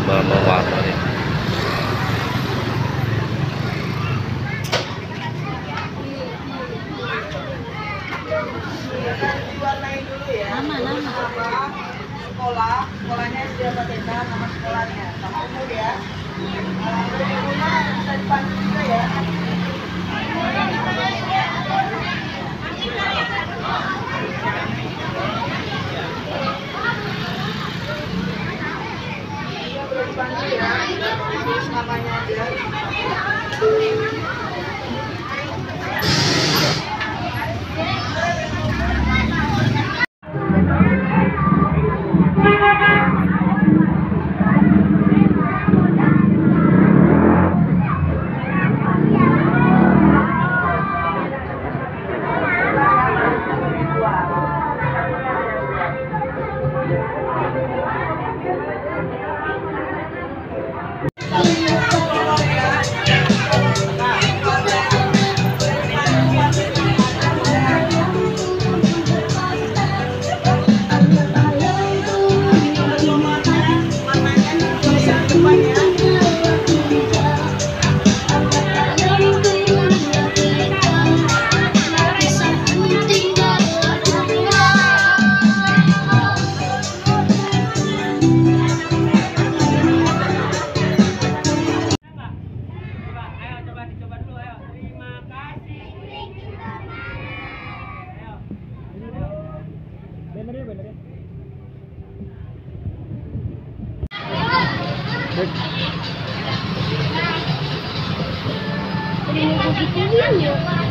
berwarna nih. Diwarnai dulu ya. Sekolahnya sudah pakai nama sekolahnya, sama umur ya. Umurnya bisa dipanggil juga ya. Iya, boleh dipanggil ya. Terus namanya aja. Begitu ya.